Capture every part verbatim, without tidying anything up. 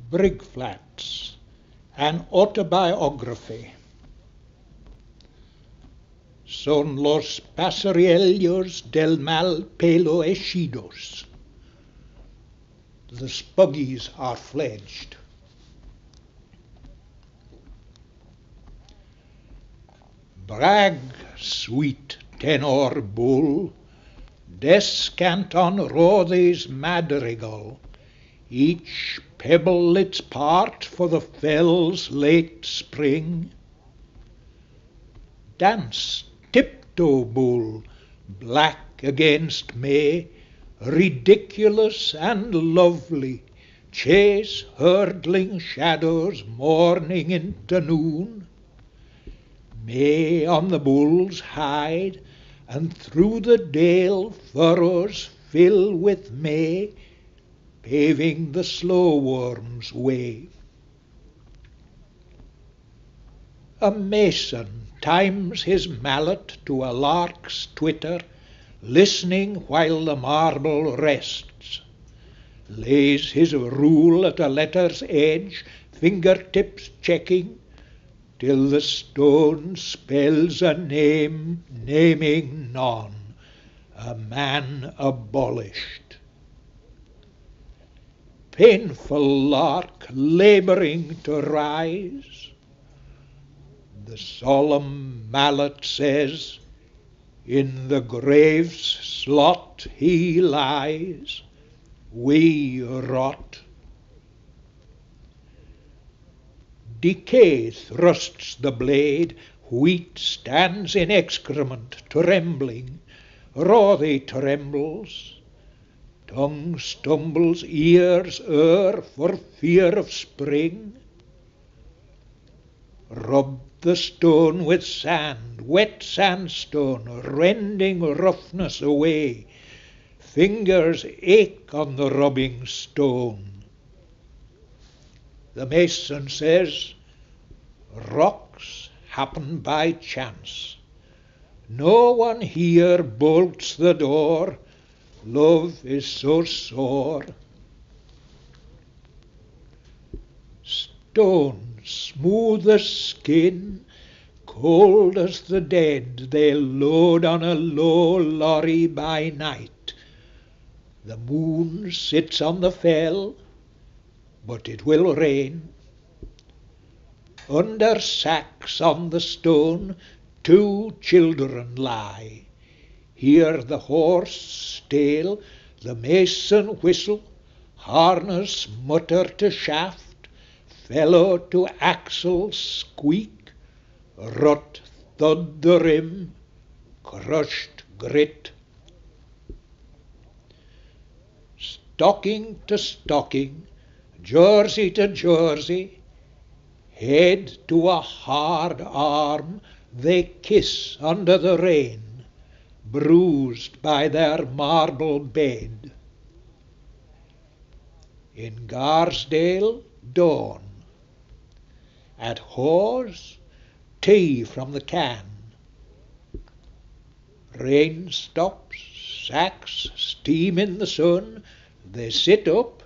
Briggflatts, an autobiography. Son los passerellos del mal pelo echidos. The spuggies are fledged. Brag, sweet tenor bull, descant on Rothes madrigal, each pebble its part for the fell's late spring. Dance, tiptoe bull, black against May, ridiculous and lovely, chase hurdling shadows morning into noon. May on the bull's hide, and through the dale furrows fill with May, paving the slow worm's way. A mason times his mallet to a lark's twitter, listening while the marble rests, lays his rule at a letter's edge, fingertips checking, till the stone spells a name naming none, a man abolished. Painful lark labouring to rise, the solemn mallet says, in the grave's slot he lies, we rot. Decay thrusts the blade, wheat stands in excrement, trembling, Rothe trembles, tongue stumbles, ears err for fear of spring. Rub the stone with sand, wet sandstone, rending roughness away, fingers ache on the rubbing stone. The mason says, rocks happen by chance. No one here bolts the door, love is so sore. Stone, smooth as skin, cold as the dead, they'll load on a low lorry by night. The moon sits on the fell, but it will rain. Under sacks on the stone two children lie. Hear the horse stale, the mason whistle, harness mutter to shaft, felloe to axle squeak, rut thud the rim, crushed grit. Stocking to stocking, jersey to jersey, head to a hard arm, they kiss under the rain, bruised by their marble bed. In Garsdale, dawn. At Hawes, tea from the can. Rain stops, sacks steam in the sun, they sit up.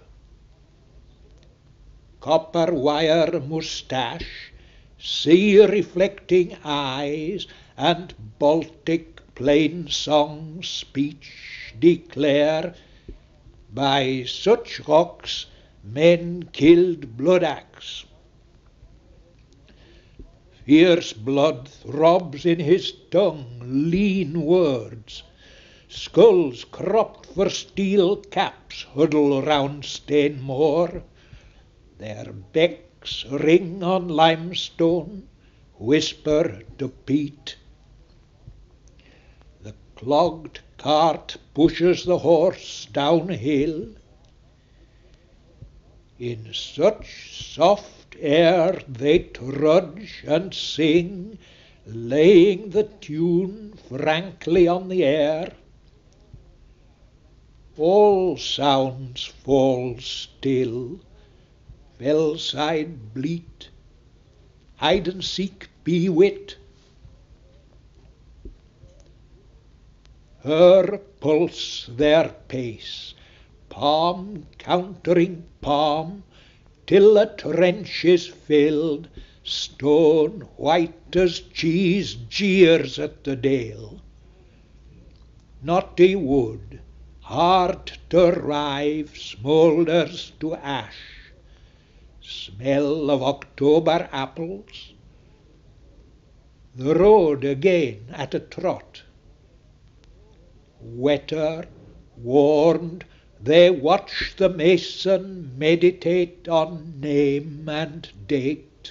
Copper wire moustache, sea-reflecting eyes, and Baltic plain-song speech declare, by such rocks men killed blood-axe. Fierce blood throbs in his tongue, lean words. Skulls cropped for steel caps huddle round Stainmore. Their becks ring on limestone, whisper to peat. The clogged cart pushes the horse downhill. In such soft air they trudge and sing, laying the tune frankly on the air. All sounds fall still, fellside bleat, hide-and-seek bewit. Her pulse their pace, palm countering palm, till the trench is filled, stone white as cheese jeers at the dale. Knotty wood, hard to rive, smoulders to ash. Smell of October apples. The road again at a trot. Wetter, warned, they watch the mason meditate on name and date.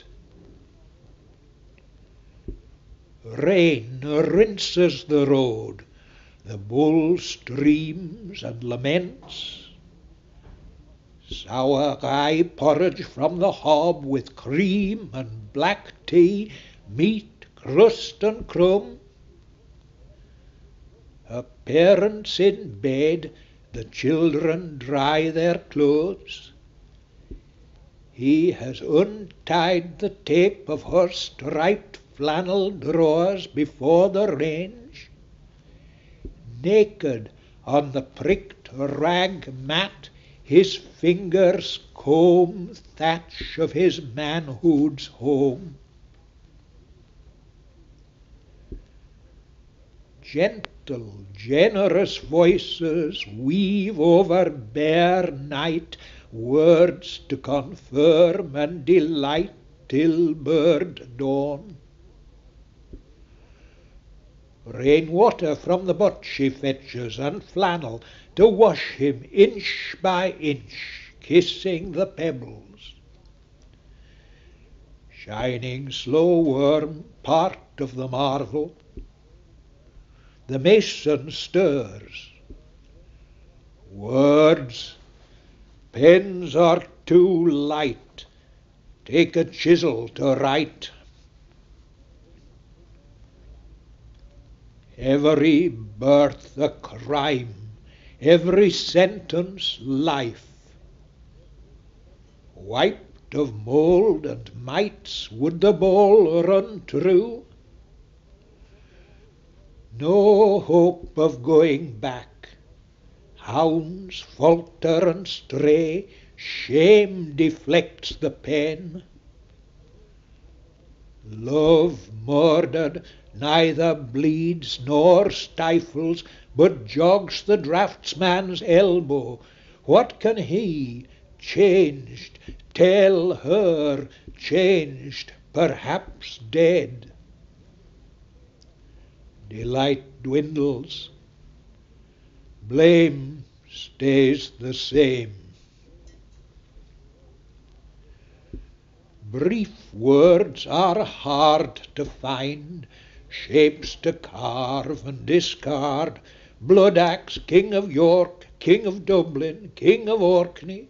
Rain rinses the road, the bull streams and laments. Sour rye porridge from the hob with cream and black tea, meat, crust and crumb. Her parents in bed, the children dry their clothes. He has untied the tape of her striped flannel drawers before the range. Naked on the pricked rag mat, his fingers comb thatch of his manhood's home. Gentle, generous voices weave over bare night words to confirm and delight till bird dawn. Rainwater from the butt she fetches, and flannel to wash him inch by inch, kissing the pebbles. Shining slow worm, part of the marvel. The mason stirs. Words, pens are too light. Take a chisel to write. Every birth a crime, every sentence life. Wiped of mould and mites would the ball run true. No hope of going back. Hounds falter and stray, shame deflects the pen. Love murdered neither bleeds nor stifles, but jogs the draftsman's elbow. What can he, changed, tell her, changed, perhaps dead? Delight dwindles. Blame stays the same. Brief words are hard to find, shapes to carve and discard. Bloodaxe, King of York, King of Dublin, King of Orkney.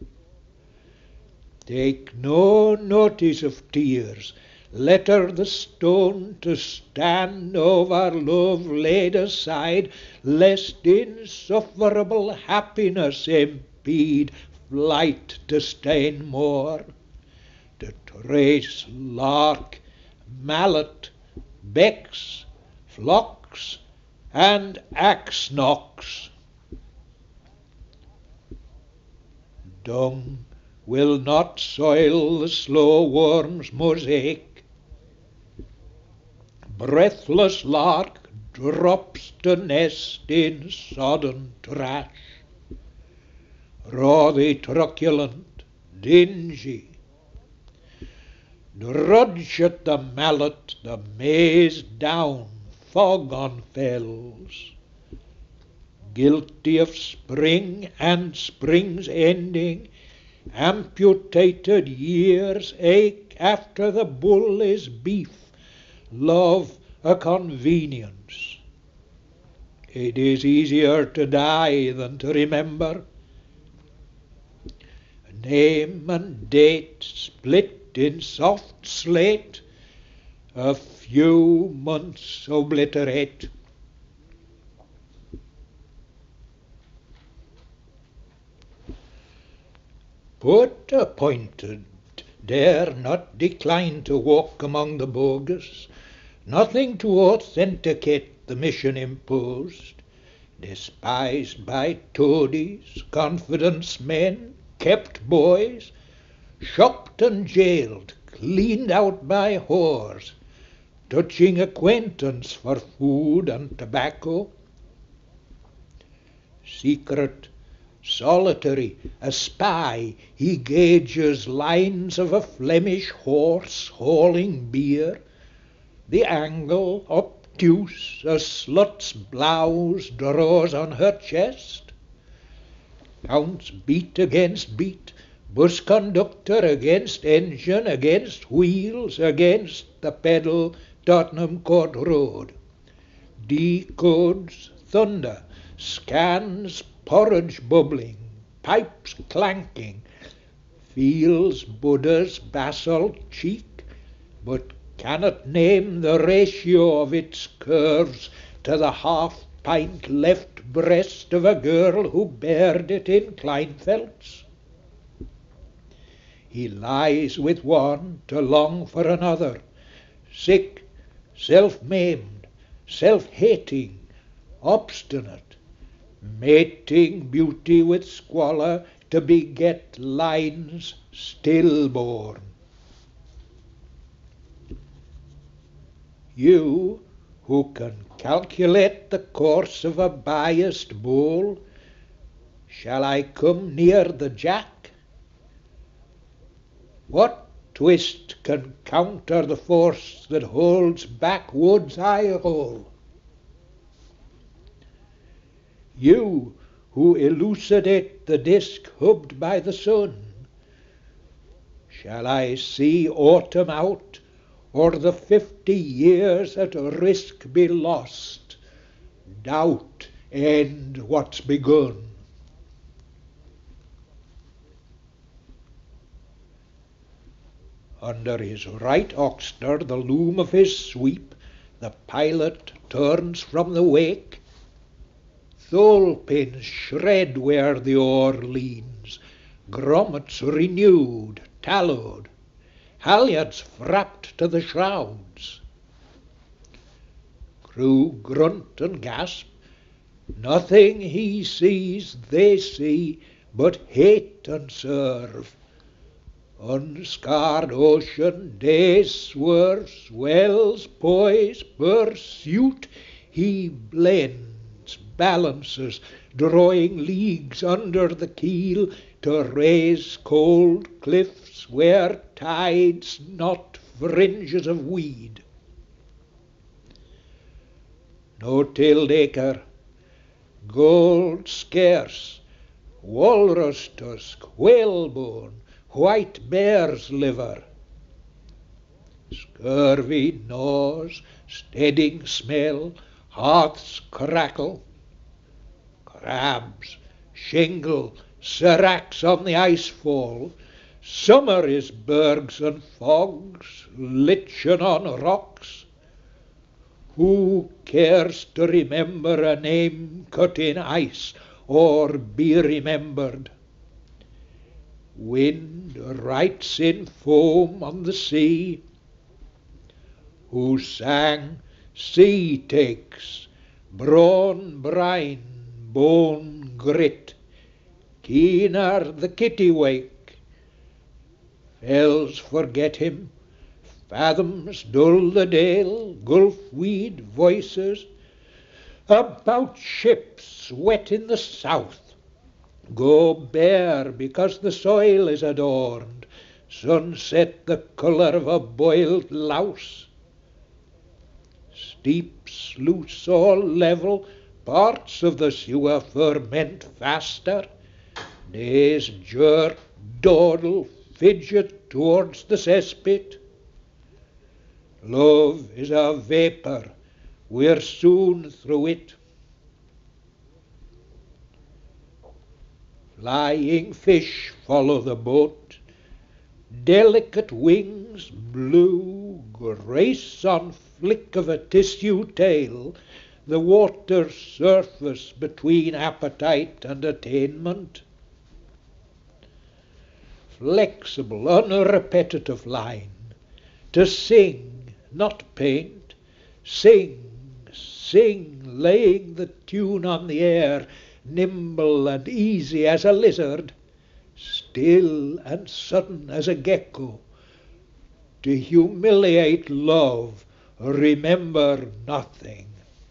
Take no notice of tears. Let her the stone to stand over love laid aside, lest insufferable happiness impede flight to stain more. To trace lark, mallet, becks, flocks, and axe knocks. Dung will not soil the slow worm's mosaic. Breathless lark drops to nest in sodden trash. Rothy truculent, dingy. Drudge at the mallet, the maize down, fog on fells. Guilty of spring and spring's ending, amputated years ache after the bull is beef, love a convenience. It is easier to die than to remember. Name and date split in soft slate, a few months obliterate. Put appointed, dare not decline to walk among the bogus, nothing to authenticate the mission imposed, despised by toadies, confidence men, kept boys, shopped and jailed, cleaned out by whores, touching acquaintance for food and tobacco. Secret, solitary, a spy, he gauges lines of a Flemish horse hauling beer, the angle obtuse a slut's blouse draws on her chest, counts beat against beat, bus conductor against engine, against wheels, against the pedal, Tottenham Court Road, decodes thunder, scans porridge bubbling, pipes clanking, feels Buddha's basalt cheek, but cannot name the ratio of its curves to the half-pint left breast of a girl who bared it in Kleinfeld's. He lies with one to long for another, sick, self-maimed, self-hating, obstinate, mating beauty with squalor to beget lines stillborn. You, who can calculate the course of a biased bull, shall I come near the jack? What twist can counter the force that holds back Wood's eye hole? You, who elucidate the disk hubbed by the sun, shall I see autumn out, or the fifty years at risk be lost, doubt end what's begun? Under his right oxter, the loom of his sweep, the pilot turns from the wake. Thole-pins shred where the oar leans, grommets renewed, tallowed, halyards frapped to the shrouds. Crew grunt and gasp. Nothing he sees they see, but hate and serve. Unscarred ocean, days swerve, swells, poise, pursuit, he blends, balances, drawing leagues under the keel to raise cold cliffs where tides not fringes of weed. No tilled acre, gold scarce, walrus tusk, whalebone, white bear's liver, scurvy gnaws, steading smell, hearths crackle, crabs, shingle, seracs on the icefall. Summer is bergs and fogs, lichen on rocks. Who cares to remember a name cut in ice or be remembered? Wind writes in foam on the sea. Who sang sea takes, brawn brine, bone grit, keener the kittiwake. Fells forget him, fathoms dull the dale, gulf weed voices about ships wet in the south. Go bare because the soil is adorned, sunset the colour of a boiled louse. Steep sluice all level, parts of the sewer ferment faster. Days jerk, dawdle, fidget towards the cesspit. Love is a vapour, we're soon through it. Flying fish follow the boat, delicate wings, blue, grace on flick of a tissue tail, the water's surface between appetite and attainment. Flexible, unrepetitive line, to sing, not paint, sing, sing, laying the tune on the air, nimble and easy as a lizard, still and sudden as a gecko, to humiliate love, remember nothing.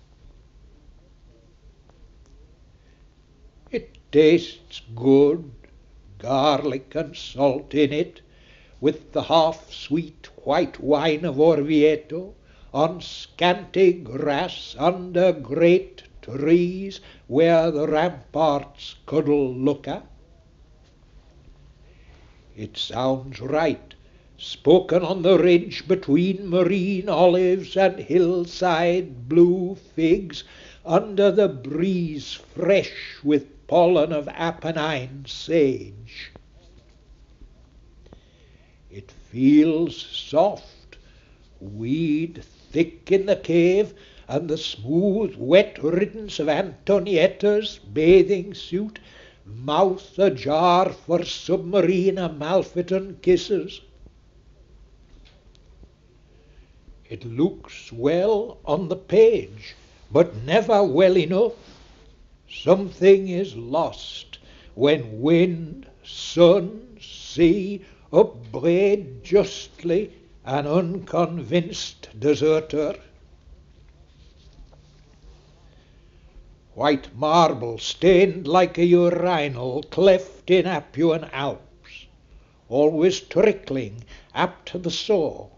It tastes good, garlic and salt in it, with the half-sweet white wine of Orvieto, on scanty grass under great trees where the ramparts cuddle Lucca. It sounds right, spoken on the ridge between marine olives and hillside blue figs, under the breeze fresh with pollen of Apennine sage. It feels soft, weed thick in the cave, and the smooth wet riddance of Antonietta's bathing suit, mouth ajar for submarine Amalfiton kisses. It looks well on the page, but never well enough. Something is lost when wind, sun, sea upbraid justly an unconvinced deserter. White marble stained like a urinal cleft in Apuan Alps, always trickling, apt to the saw.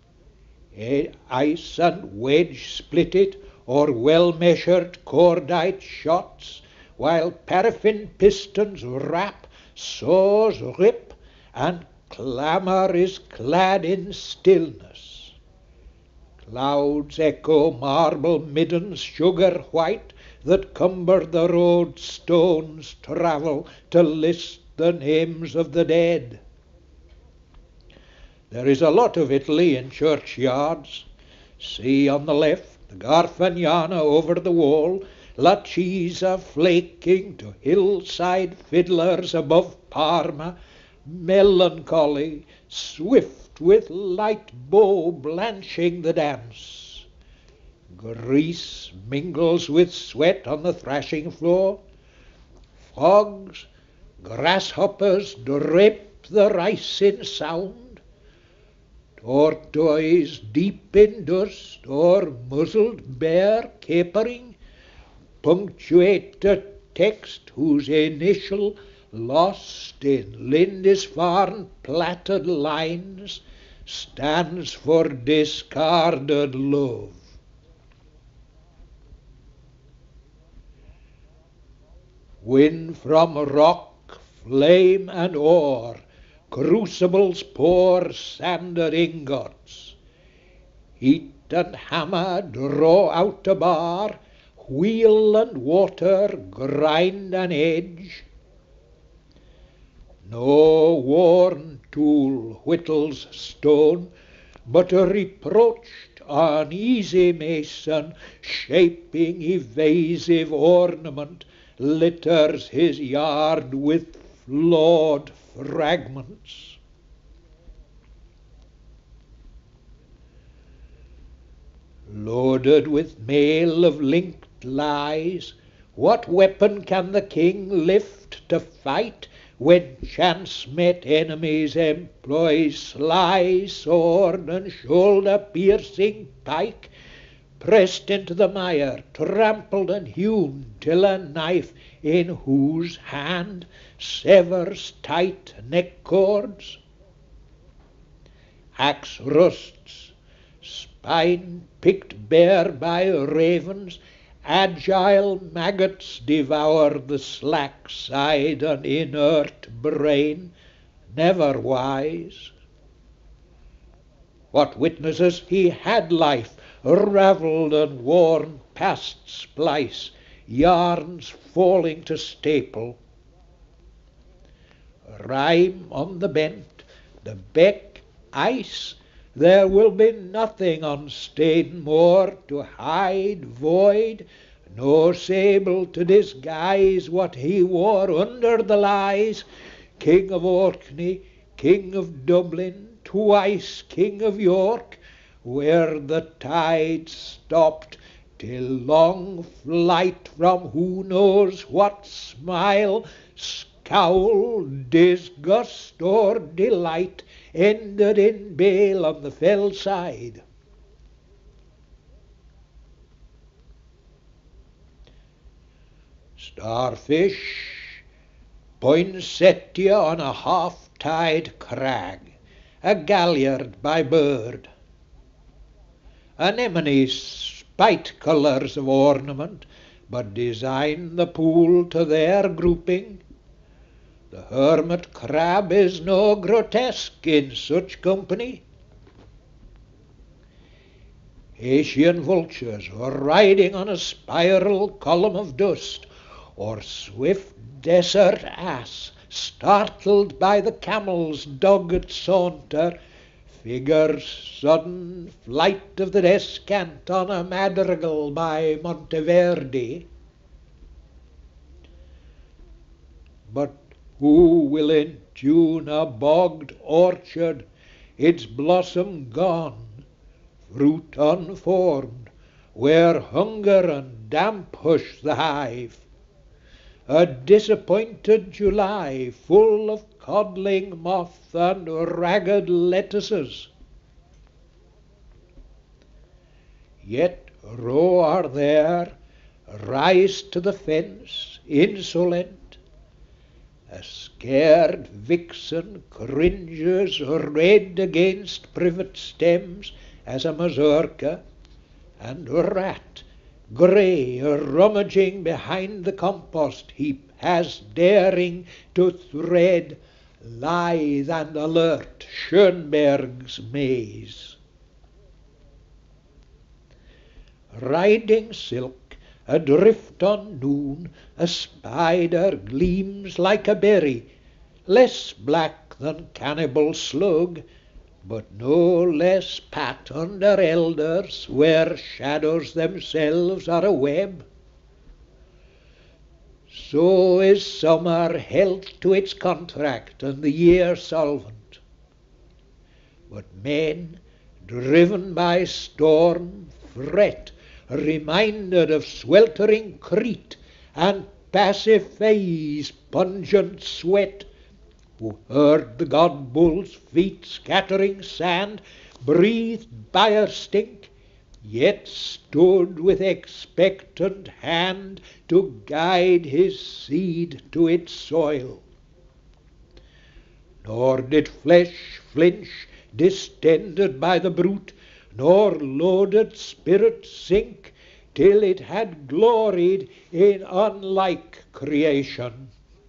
Ice and wedge split it, or well-measured cordite shots, while paraffin pistons rap, saws rip, and clamour is clad in stillness. Clouds echo marble middens sugar white, that cumber the road stones travel to list the names of the dead. There is a lot of Italy in churchyards. See on the left, the Garfagnana over the wall, La Cisa flaking to hillside fiddlers above Parma, melancholy, swift with light bow blanching the dance. Grease mingles with sweat on the thrashing floor. Frogs, grasshoppers drape the ricin sound. Tortoise deep in dust, or muzzled bear capering, punctuate a text whose initial, lost in Lindisfarne plaited lines, stands for discarded love. Wind from rock, flame and ore, crucibles pour sanded ingots. Heat and hammer draw out a bar, wheel and water grind an edge. No worn tool whittles stone, but a reproached, uneasy mason, shaping evasive ornament, litters his yard with flawed fragments. Loaded with mail of linked lies, what weapon can the king lift to fight, when chance-met enemies employ sly sword and shoulder-piercing pike, pressed into the mire, trampled and hewn, till a knife in whose hand severs tight neck cords? Axe rusts, spine picked bare by ravens, agile maggots devour the slack side and inert brain, never wise. What witnesses he had life, ravelled and worn past splice, yarns falling to staple. Rime on the bent, the beck ice, there will be nothing on Staden Moor to hide void, no sable to disguise what he wore under the lies. King of Orkney, King of Dublin, twice King of York, where the tide stopped, till long flight from who knows what smile cowl, disgust or delight ended in bale on the fell side. Starfish, poinsettia on a half-tide crag, a galliard by bird. Anemones spite colours of ornament, but design the pool to their grouping. The hermit crab is no grotesque in such company. Asian vultures are riding on a spiral column of dust, or swift desert ass, startled by the camel's dogged saunter, figures sudden flight of the descant on a madrigal by Monteverdi. But who will entune a bogged orchard, its blossom gone, fruit unformed, where hunger and damp hush the hive? A disappointed July full of codling moth and ragged lettuces. Yet row are there, rise to the fence, insolent. A scared vixen cringes red against privet stems as a mazurka, and a rat, grey, rummaging behind the compost heap, has daring to thread, lithe and alert, Schönberg's maze. Riding silk, adrift on noon, a spider gleams like a berry, less black than cannibal slug, but no less pat under elders, where shadows themselves are a web. So is summer held to its contract, and the year solvent. But men, driven by storm, fret, reminded of sweltering Crete and Pasiphae's pungent sweat, who heard the god bull's feet scattering sand, breathed fire stink, yet stood with expectant hand to guide his seed to its soil. Nor did flesh flinch, distended by the brute, nor loaded spirit sink, till it had gloried in unlike creation.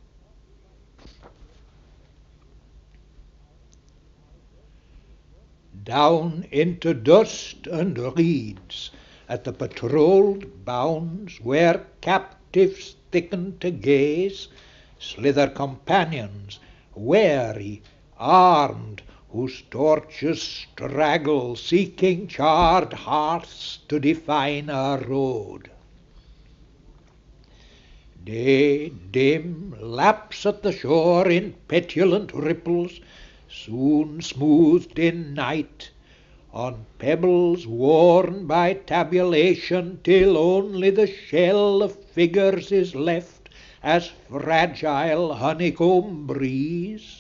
Down into dust and reeds, at the patrolled bounds, where captives thicken to gaze, slither companions, wary, armed, whose torches straggle, seeking charred hearths to define our road. Day dim laps at the shore in petulant ripples, soon smoothed in night, on pebbles worn by tabulation, till only the shell of figures is left as fragile honeycomb breeze.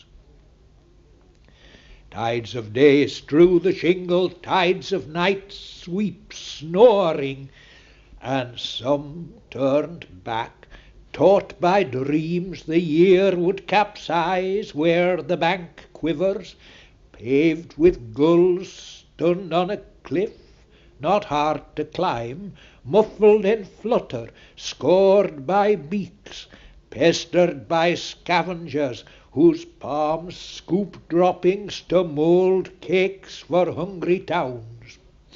Tides of day strew the shingle, tides of night sweep snoring, and some turned back, taught by dreams the year would capsize where the bank quivers, paved with gulls stunned on a cliff, not hard to climb, muffled in flutter, scored by beaks, pestered by scavengers, whose palms scoop droppings to mould cakes for hungry towns.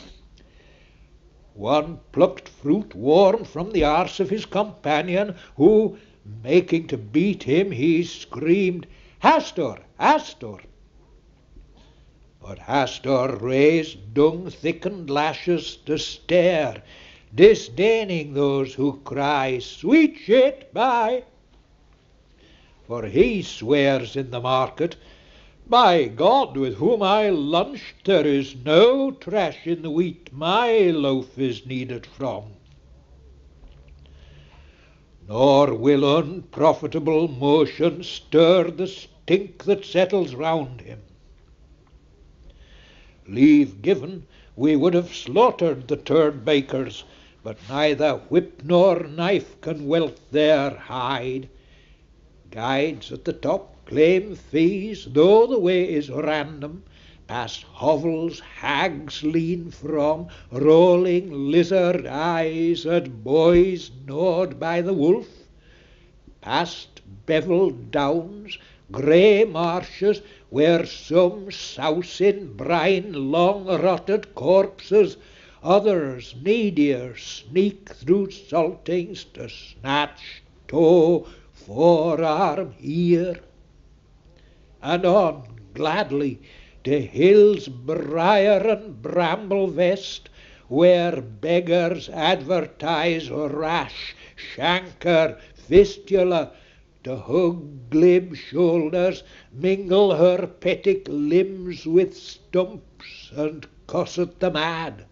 One plucked fruit warm from the arse of his companion, who, making to beat him, he screamed, "Hastur! Hastur!" But Hastur raised dung-thickened lashes to stare, disdaining those who cry, "Sweet shit, bye!" For he swears in the market, "By God, with whom I lunched, there is no trash in the wheat my loaf is kneaded from." nor will unprofitable motion stir the stink that settles round him. Leave given, we would have slaughtered the turd bakers, but neither whip nor knife can wealth there hide. Guides at the top claim fees, though the way is random, past hovels hags lean from, rolling lizard eyes at boys gnawed by the wolf, past bevelled downs, grey marshes, where some souse in brine long-rotted corpses, others needier sneak through saltings to snatch toe, forearm, ear, and on gladly to hills briar and bramble vest, where beggars advertise rash, chancre, fistula, to hug glib shoulders, mingle her pettick limbs with stumps, and cosset the mad.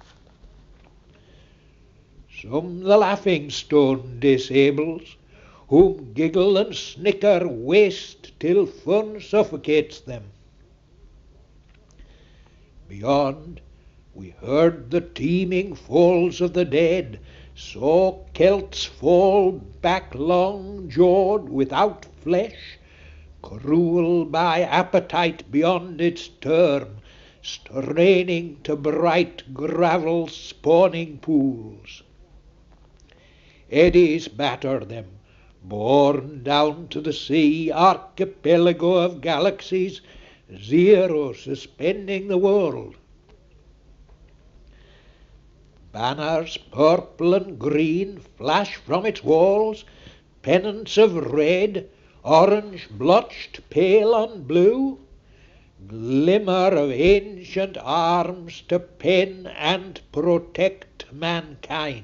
Some the laughing stone disables, whom giggle and snicker waste till fun suffocates them. Beyond, we heard the teeming falls of the dead, saw Celts fall back long-jawed without flesh, cruel by appetite beyond its term, straining to bright gravel spawning pools. Eddies batter them, borne down to the sea, archipelago of galaxies, zero suspending the world. Banners purple and green flash from its walls, pennants of red, orange blotched pale on blue, glimmer of ancient arms to pen and protect mankind.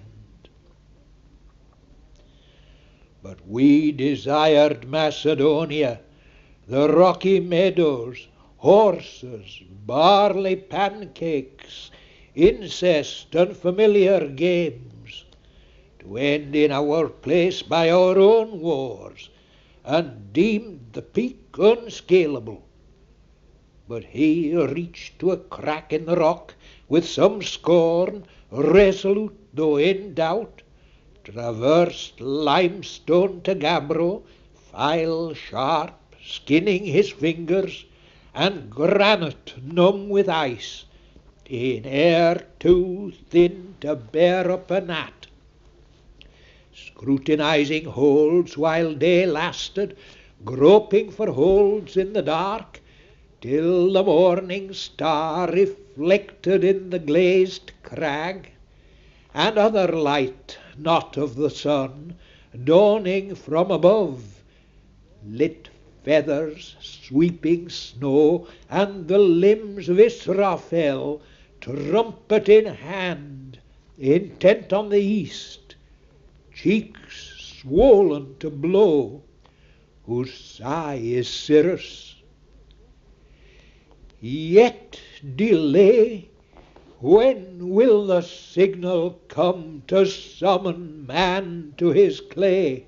But we desired Macedonia, the rocky meadows, horses, barley pancakes, incest and familiar games, to end in our place by our own wars, and deemed the peak unscalable. But he reached to a crack in the rock with some scorn, resolute though in doubt, traversed limestone to gabbro, file sharp, skinning his fingers, and granite numb with ice, in air too thin to bear up a gnat. Scrutinizing holds while day lasted, groping for holds in the dark, till the morning star reflected in the glazed crag, and other light not of the sun, dawning from above, lit feathers, sweeping snow, and the limbs of Israfel, trumpet in hand, intent on the east, cheeks swollen to blow, whose sigh is Cirrus. Yet delay, when will the signal come to summon man to his clay?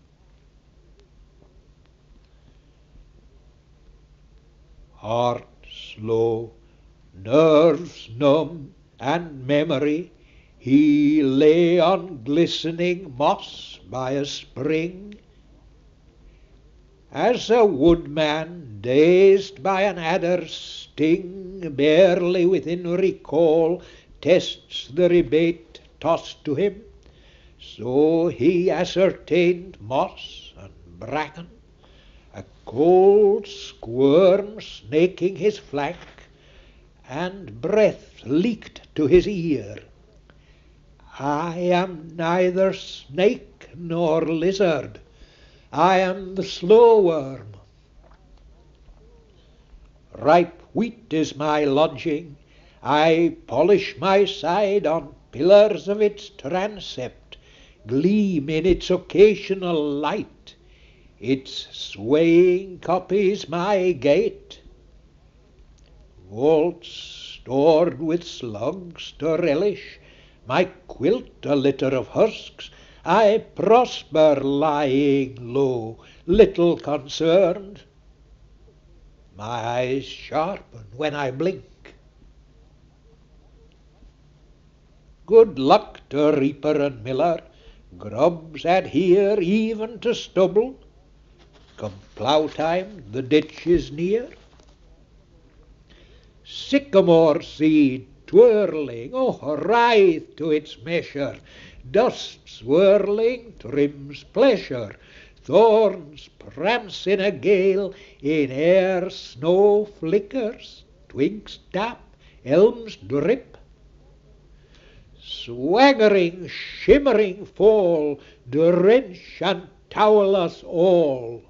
Heart slow, nerves numb, and memory, he lay on glistening moss by a spring, as a woodman, dazed by an adder's sting, barely within recall, tests the rebate tossed to him, so he ascertained moss and bracken, a cold squirm snaking his flank, and breath leaked to his ear. I am neither snake nor lizard, I am the slow worm. Ripe wheat is my lodging, I polish my side on pillars of its transept, gleam in its occasional light, its swaying copies my gait. Vaults stored with slugs to relish, my quilt a litter of husks, I prosper lying low, little concerned. My eyes sharpen when I blink. Good luck to reaper and miller, grubs adhere even to stubble. Come plough time, the ditch is near. Sycamore seed twirling, oh, writhe to its measure, dust swirling, trim's pleasure, thorns prance in a gale, in air snow flickers, twigs tap, elms drip. Swaggering, shimmering fall, drench and towel us all.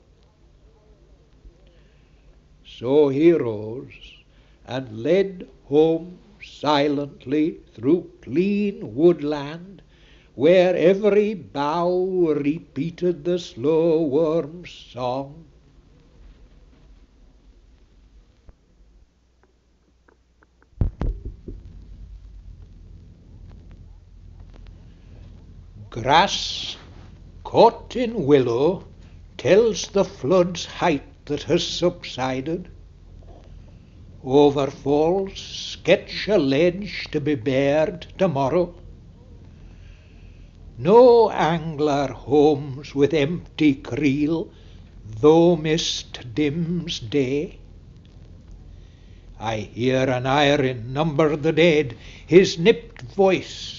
So he rose and led home silently through clean woodland, where every bough repeated the slow worm's song. Grass caught in willow tells the flood's height that has subsided. Overfalls sketch a ledge to be bared tomorrow. No angler homes with empty creel, though mist dims day. I hear an iron number the dead, his nipped voice.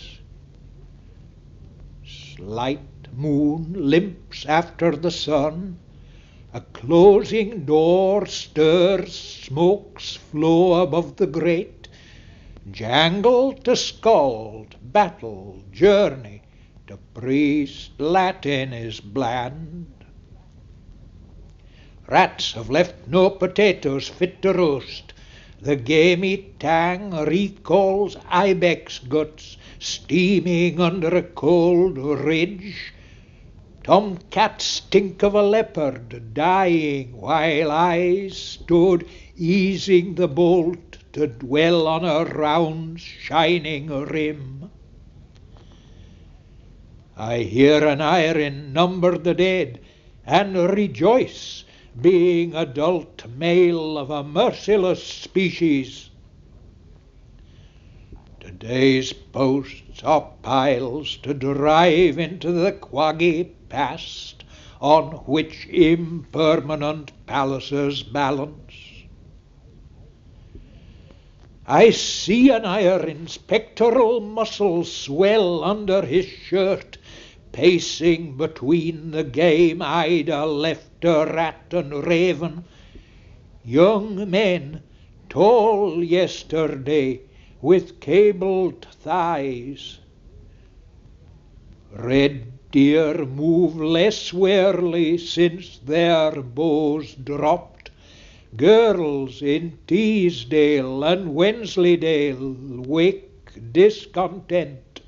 Slight moon limps after the sun, a closing door stirs, smokes flow above the grate. Jangle to skald, battle, journey, to priest Latin is bland. Rats have left no potatoes fit to roast. The gamey tang recalls ibex guts steaming under a cold ridge. Tomcats stink of a leopard dying while I stood easing the bolt to dwell on a round shining rim. I hear an iron number the dead and rejoice, being adult male of a merciless species. Today's posts are piles to drive into the quaggy past, on which impermanent palaces balance. I see an iron's pectoral muscles swell under his shirt, pacing between the game-eyed left to rat and raven. Young men, tall yesterday, with cabled thighs. Red deer move less warily since their bows dropped. Girls in Teesdale and Wensleydale wake discontent.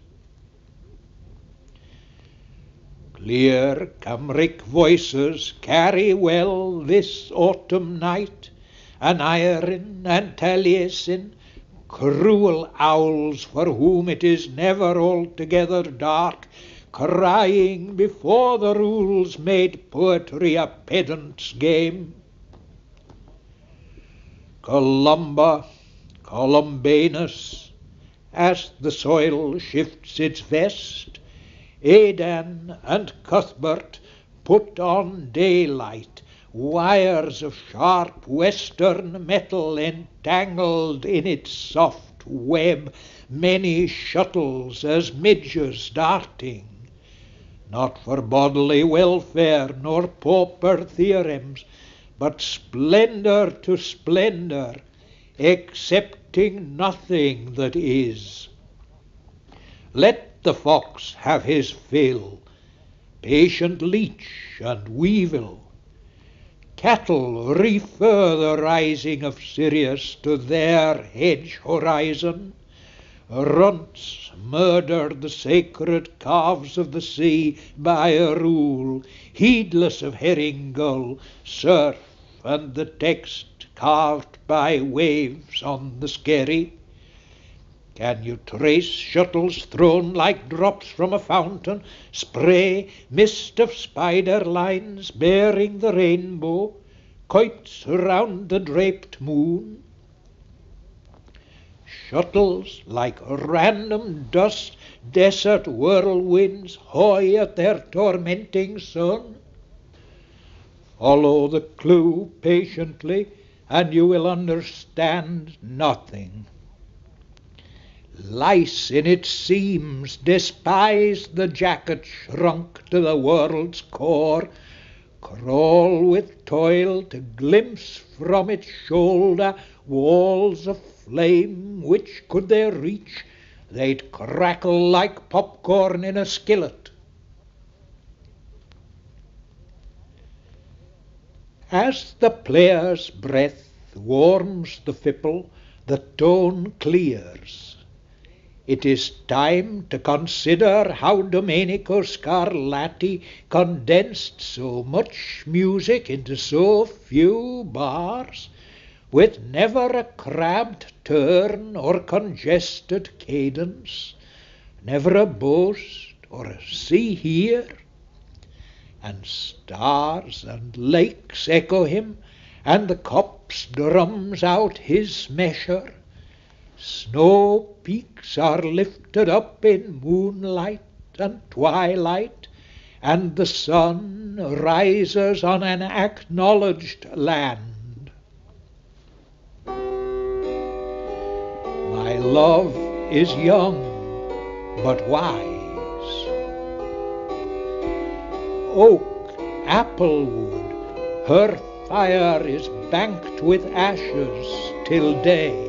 Clear Cymric voices carry well this autumn night, an iron and Taliesin, cruel owls for whom it is never altogether dark, crying before the rules made poetry a pedant's game. Columba, Columbanus, as the soil shifts its vest, Aidan and Cuthbert put on daylight, wires of sharp western metal entangled in its soft web, many shuttles as midges darting, not for bodily welfare nor pauper theorems, but splendour to splendour, accepting nothing that is. Let the fox have his fill, patient leech and weevil. Cattle refer the rising of Sirius to their hedge horizon. Runts murder the sacred calves of the sea by a rule, heedless of herring gull, surf, and the text carved by waves on the skerry. Can you trace shuttles thrown like drops from a fountain, spray, mist of spider lines bearing the rainbow, kites round the draped moon? Shuttles like random dust, desert whirlwinds hoy at their tormenting sun? Follow the clue patiently, and you will understand nothing. Lice in its seams despise the jacket shrunk to the world's core, crawl with toil to glimpse from its shoulder walls of flame which, could they reach, they'd crackle like popcorn in a skillet. As the player's breath warms the fipple, the tone clears. It is time to consider how Domenico Scarlatti condensed so much music into so few bars, with never a crabbed turn or congested cadence, never a boast or a see here. And stars and lakes echo him, and the copse drums out his measure. Snow peaks are lifted up in moonlight and twilight, and the sun rises on an acknowledged land. My love is young, but wise. Oak, applewood, her fire is banked with ashes till day.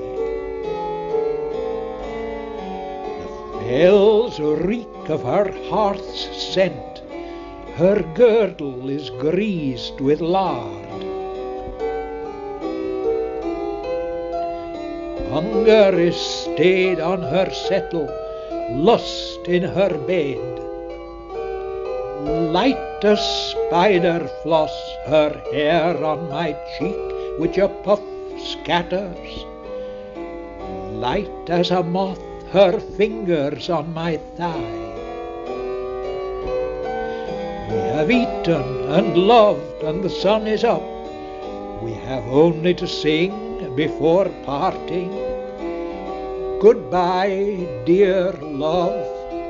Bells reek of her hearth's scent, her girdle is greased with lard. Hunger is stayed on her settle, lust in her bed. Light as spider floss her hair on my cheek, which a puff scatters. Light as a moth her fingers on my thigh. We have eaten and loved, and the sun is up. We have only to sing before parting. Goodbye, dear love.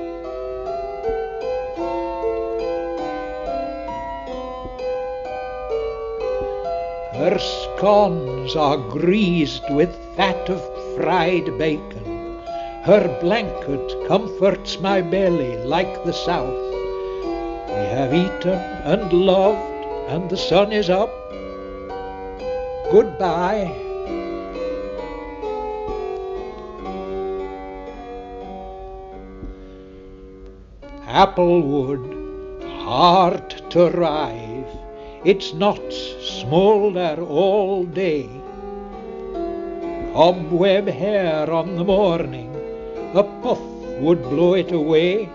Her scones are greased with fat of fried bacon. Her blanket comforts my belly like the south. We have eaten and loved, and the sun is up. Goodbye. Applewood, hard to rive, its knots smoulder all day. Cobweb hair on the morning, a puff would blow it away.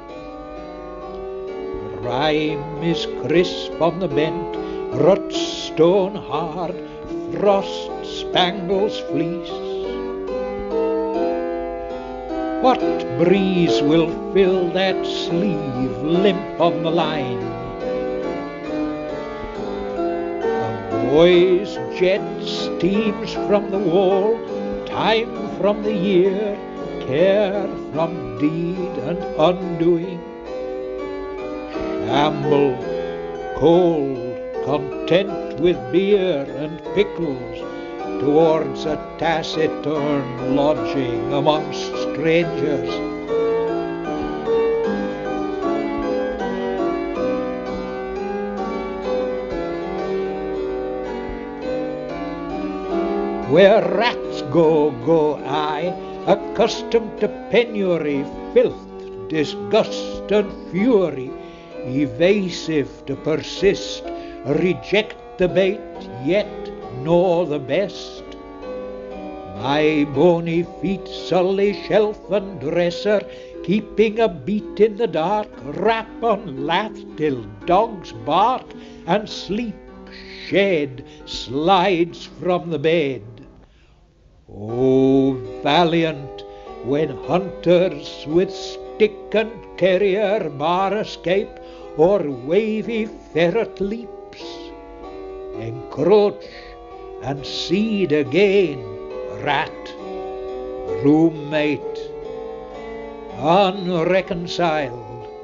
Rime is crisp on the bent, rut stone hard, frost spangles fleece. What breeze will fill that sleeve limp on the line? A boy's jet steams from the wall, time from the year, care from deed and undoing. Shamble, cold, content with beer and pickles, towards a taciturn lodging amongst strangers. Where rats go, go I, accustomed to penury, filth, disgust and fury, evasive to persist, reject the bait, yet know the best. My bony feet sully shelf and dresser, keeping a beat in the dark, rap on lath till dogs bark, and sleep shed slides from the bed. O valiant, when hunters with stick and carrier bar escape o'er wavy ferret leaps, encroach and seed again, rat, roommate, unreconciled.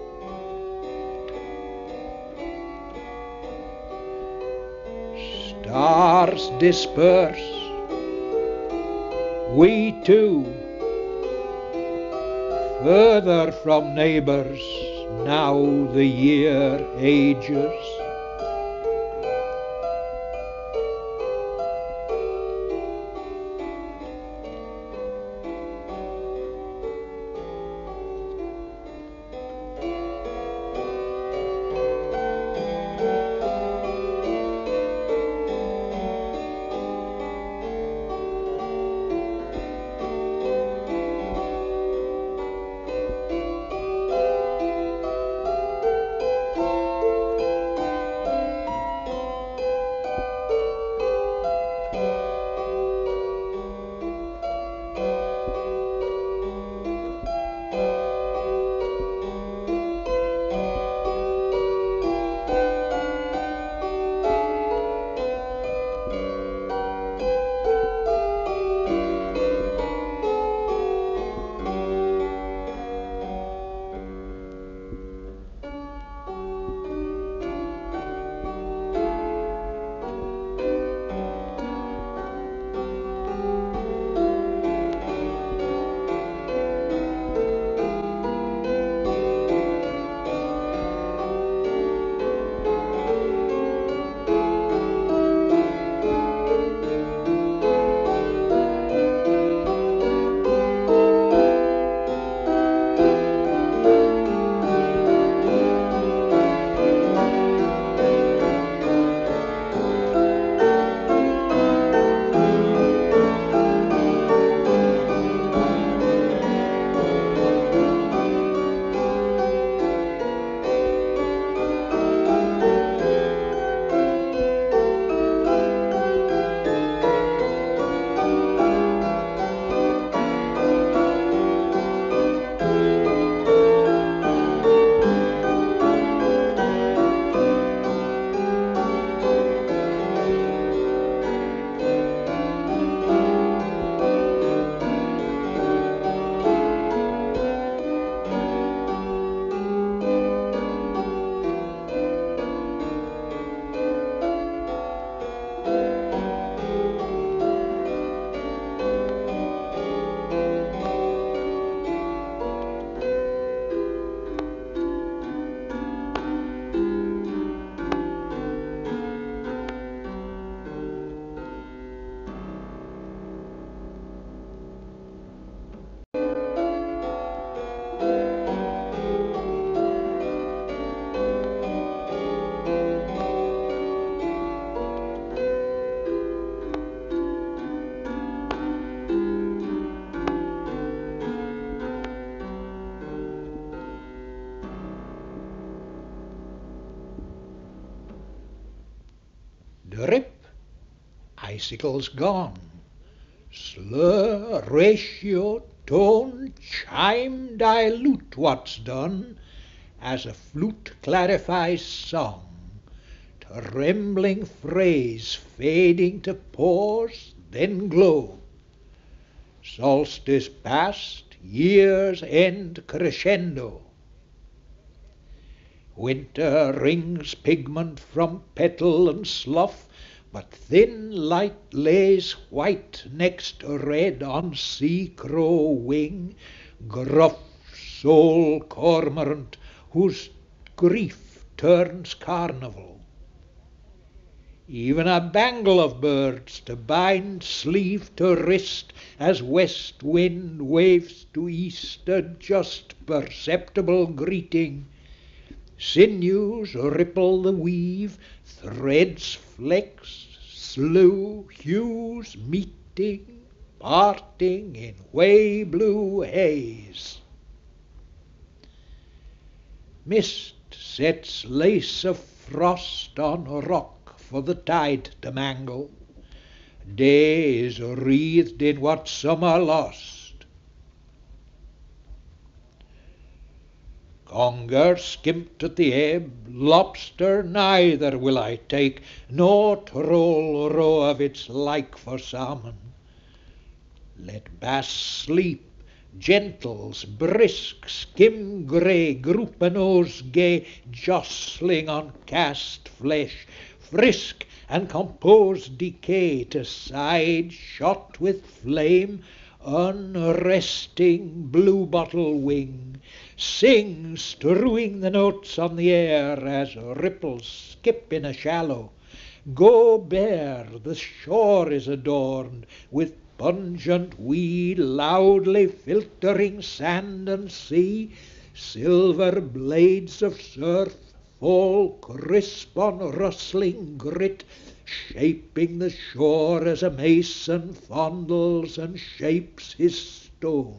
Stars disperse, we too, further from neighbours, now the year ages. Drip, icicles gone, slur, ratio, tone, chime dilute what's done, as a flute clarifies song, trembling phrase fading to pause, then glow. Solstice past, year's end crescendo. Winter wrings pigment from petal and slough, but thin light lays white next red on sea-crow wing, gruff soul cormorant whose grief turns carnival. Even a bangle of birds to bind sleeve to wrist as west wind waves to east a just perceptible greeting. Sinews ripple the weave, threads flex, slew hues meeting, parting in way blue haze. Mist sets lace of frost on rock for the tide to mangle. Day is wreathed in what summer lost. Conger skimped at the ebb, lobster neither will I take, nor troll roe of its like for salmon. Let bass sleep, gentles brisk, skim grey, group-a-nose gay, jostling on cast flesh, frisk and composed decay to side shot with flame, unresting blue-bottle wing, sing, strewing the notes on the air as ripples skip in a shallow. Go bare, the shore is adorned with pungent weed, loudly filtering sand and sea. Silver blades of surf fall crisp on rustling grit, shaping the shore as a mason fondles and shapes his stone.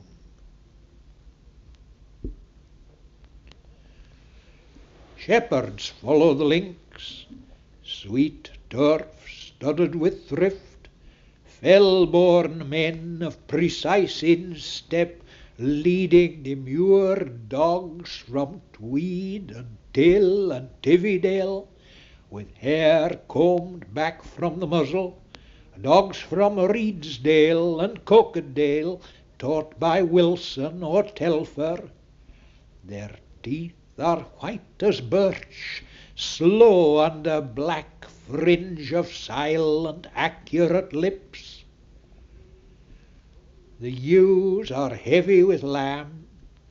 Shepherds follow the links, sweet turf studded with thrift, fell-born men of precise instep, leading demure dogs from Tweed and Till and Tividale, with hair combed back from the muzzle, dogs from Reedsdale and Cokerdale, taught by Wilson or Telfer. Their teeth are white as birch, slow under black fringe of silent, accurate lips. The ewes are heavy with lamb.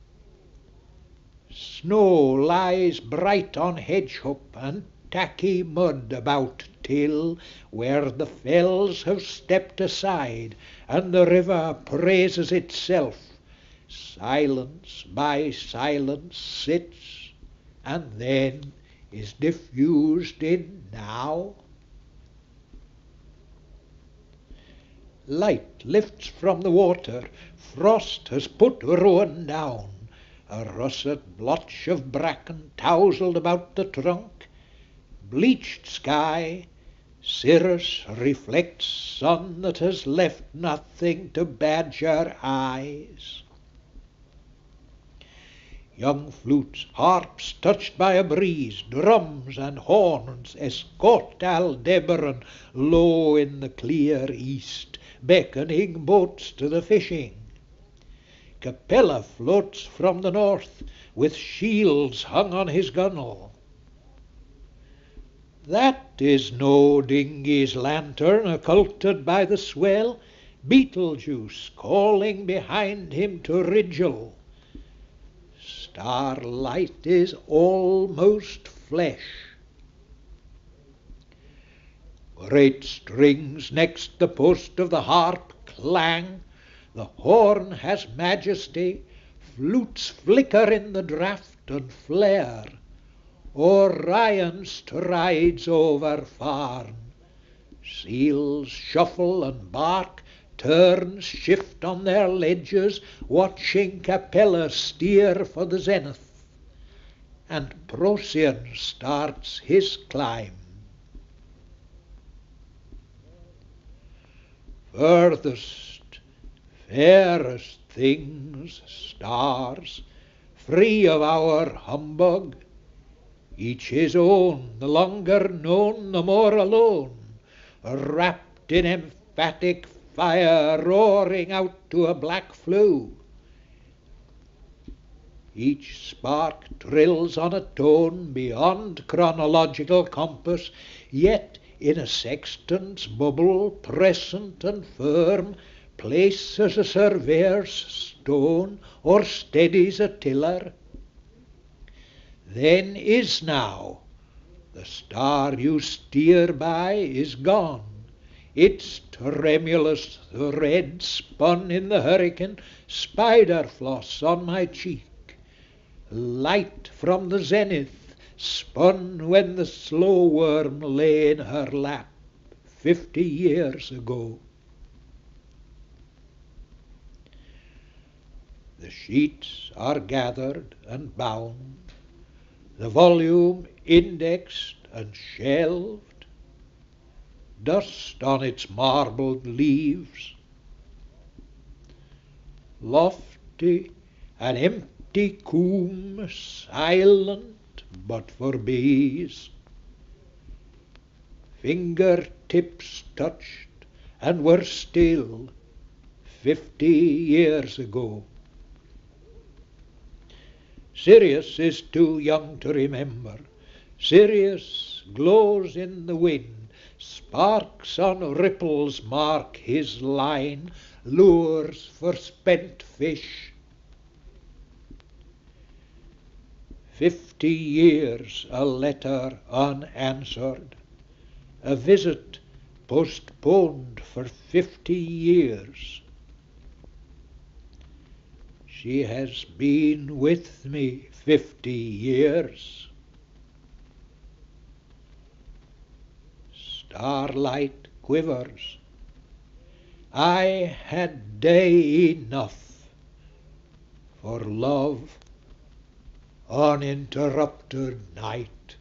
Snow lies bright on hedgehope and tacky mud about Till, where the fells have stepped aside and the river praises itself. Silence by silence sits, and then is diffused in now. Light lifts from the water, frost has put ruin down, a russet blotch of bracken tousled about the trunk, bleached sky, cirrus reflects sun that has left nothing to badger eyes. Young flutes, harps touched by a breeze, drums and horns escort Aldebaran low in the clear east, beckoning boats to the fishing. Capella floats from the north, with shields hung on his gunwale. That is no dinghy's lantern occulted by the swell, Beetlejuice calling behind him to Rigel. Starlight is almost flesh. Great strings next the post of the harp clang, the horn has majesty, flutes flicker in the draught and flare. Orion strides over Farn, seals shuffle and bark, turns shift on their ledges, watching Capella steer for the zenith, and Procyon starts his climb. Furthest, fairest things, stars, free of our humbug, each his own, the longer known, the more alone, wrapped in emphatic fire, roaring out to a black flue. Each spark trills on a tone beyond chronological compass, yet in a sextant's bubble, present and firm, places a surveyor's stone or steadies a tiller. Then is now. The star you steer by is gone. Its tremulous thread spun in the hurricane, spider floss on my cheek. Light from the zenith, spun when the slow worm lay in her lap fifty years ago. The sheets are gathered and bound, the volume indexed and shelved, dust on its marbled leaves. Lofty and empty empty comb, silent but for bees. Fingertips touched and were still fifty years ago. Sirius is too young to remember. Sirius glows in the wind. Sparks on ripples mark his line, lures for spent fish. Fifty years a letter unanswered, a visit postponed for fifty years. She has been with me fifty years. Starlight quivers. I had day enough for love, uninterrupted night.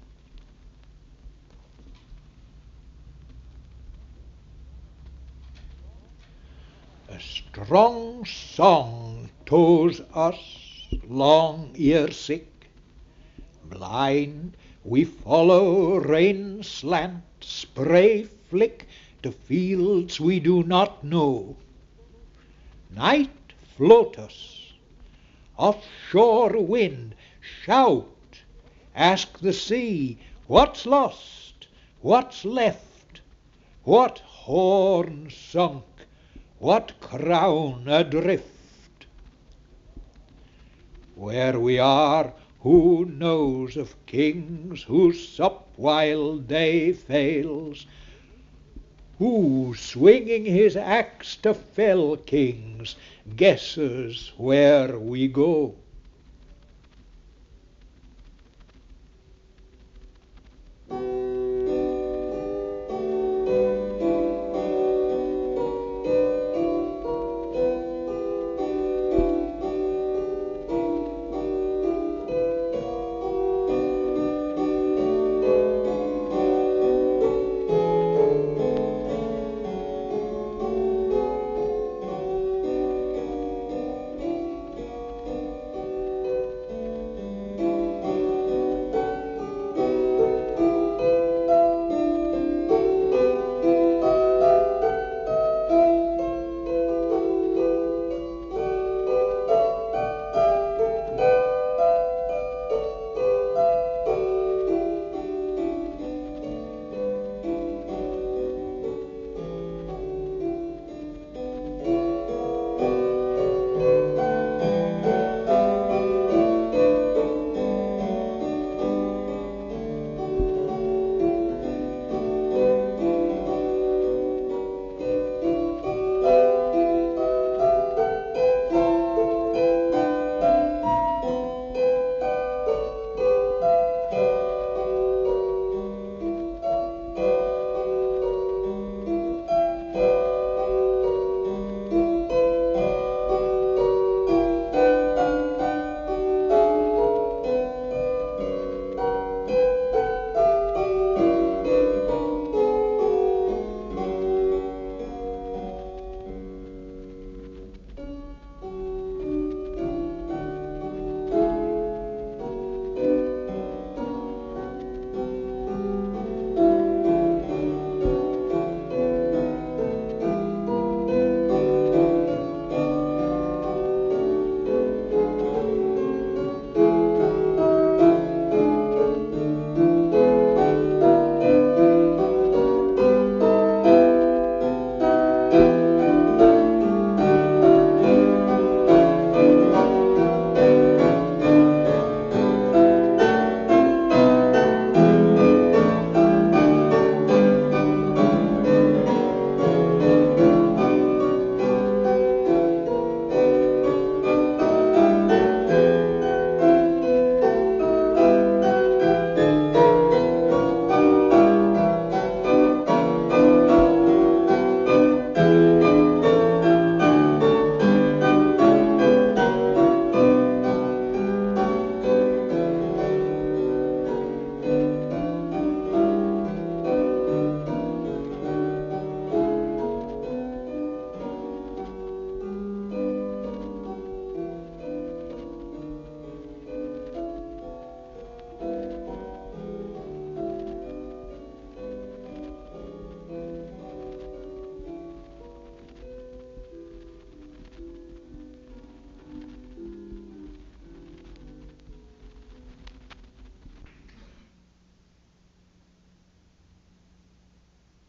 A strong song tows us long ere sick. Blind we follow rain slant, spray flick to fields we do not know. Night float us, offshore wind shout, ask the sea, what's lost, what's left, what horn sunk, what crown adrift? Where we are, who knows of kings who sup while day fails? Who, swinging his axe to fell kings, guesses where we go?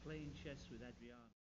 playing chess with Adriana.